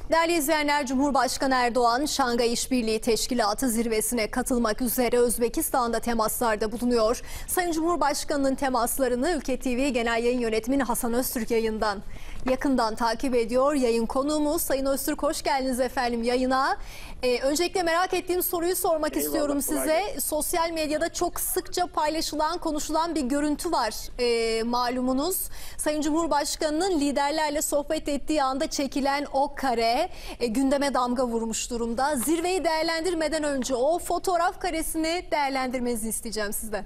Değerli izleyenler, Cumhurbaşkanı Erdoğan, Şangay İşbirliği Teşkilatı zirvesine katılmak üzere Özbekistan'da temaslarda bulunuyor. Sayın Cumhurbaşkanı'nın temaslarını Ülke TV Genel Yayın Yönetmeni Hasan Öztürk yayından yakından takip ediyor. Yayın konuğumuz Sayın Öztürk, hoş geldiniz efendim yayına. Öncelikle merak ettiğim soruyu sormak istiyorum size. Sosyal medyada çok sıkça paylaşılan, konuşulan bir görüntü var malumunuz. Sayın Cumhurbaşkanı'nın liderlerle sohbet ettiği anda çekilen o kare gündeme damga vurmuş durumda. Zirveyi değerlendirmeden önce o fotoğraf karesini değerlendirmenizi isteyeceğim sizden.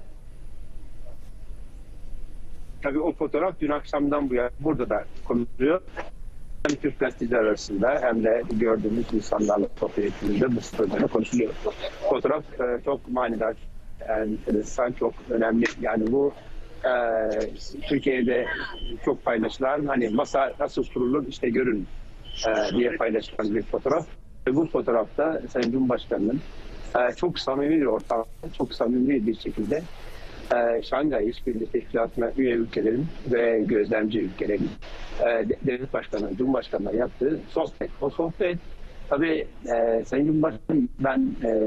Tabii o fotoğraf dün akşamdan bu yana burada da konuşuluyor. Hem Türk gazeteciler arasında hem de gördüğümüz insanlarla sohbet ettiğimizde bu sırada konuşuluyor. Fotoğraf çok manidar, enteresan, çok önemli. Yani bu Türkiye'de çok paylaşılan, hani masa nasıl kurulur işte görün diye paylaşılan bir fotoğraf. Ve bu fotoğrafta Sayın Cumhurbaşkanı'nın çok samimi bir ortamda, çok samimi bir şekilde Şangay İşbirliği Teşkilatı'na üye ülkelerin ve gözlemci ülkelerin devlet başkanı, Cumhurbaşkanı'na yaptığı sohbet. O sohbet tabii Sayın Cumhurbaşkanı, ben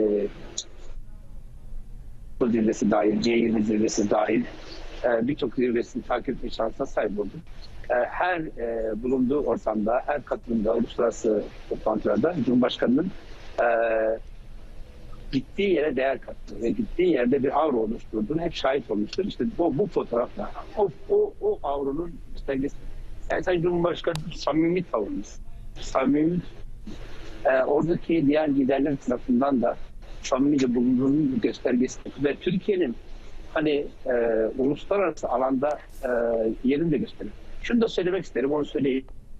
bu zirvesi dahil, C20 zirvesi dahil birçok zirvesini takip etme şansına sahip oldum. Her bulunduğu ortamda, her katılımda, uluslararası toplantılarda Cumhurbaşkanı'nın gittiği yere değer kattı ve gittiği yerde bir avro oluşturduğunu hep şahit olmuştur. İşte bu fotoğrafta o avronun göstergesi. Yani Sayın Cumhurbaşkanı samimi tavırımız. Samimi, oradaki diğer liderler tarafından da samimice bulunduğunun göstergesi. Ve Türkiye'nin hani uluslararası alanda yerini de gösteriyor. Şunu da söylemek isterim, onu söyleyeyim.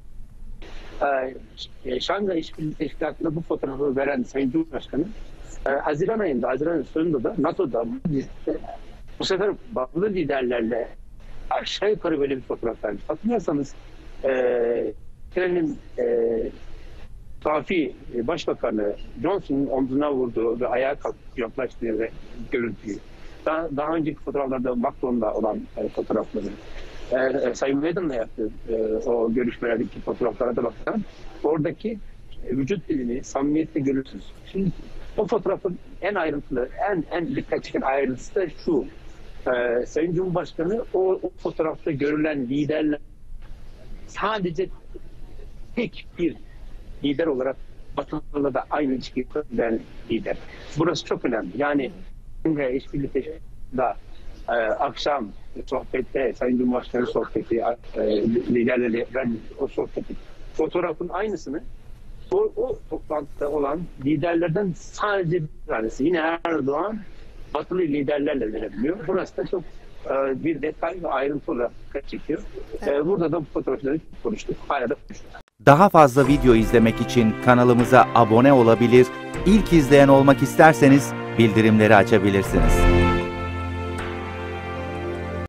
Şangay İşbirliği Teşkilatı'na bu fotoğrafı veren Sayın Cumhurbaşkanı, Haziran ayında, Haziran sonunda da NATO'da bu sefer batılı liderlerle aşağı yukarı böyle bir fotoğraf vermiş. Hatırlarsanız Ukrayna'nın Safi Başbakanı Johnson'un omzuna vurduğu ve ayağa kalkıp yaklaştığı ve görüntüyü. Daha önceki fotoğraflarda Macron'la olan fotoğrafları. Sayın Biden'la yaptığı o görüşmelerdeki fotoğraflara da bakarsan oradaki vücut dilini samimiyetle görürsünüz. Şimdi o fotoğrafın en ayrıntılı, en dikkat çeken ayrıntısı da şu. Sayın Cumhurbaşkanı o fotoğrafta görülen liderler sadece tek bir lider olarak Batı'la da aynı ilişkiyi kuran lider. Burası çok önemli. Yani İşbirliği Teşkilatı'nda akşam sohbette, Sayın Cumhurbaşkanı sohbeti, liderlerle o sohbeti, fotoğrafın aynısını o toplantıda olan liderlerden sadece bir tanesi, yine Erdoğan, batılı liderlerle verebiliyor. Burası da çok bir detay ve ayrıntı olarak dikkat çekiyor. Burada da bu fotoğrafları konuştuk. Hala da konuştuk. Daha fazla video izlemek için kanalımıza abone olabilir, ilk izleyen olmak isterseniz bildirimleri açabilirsiniz.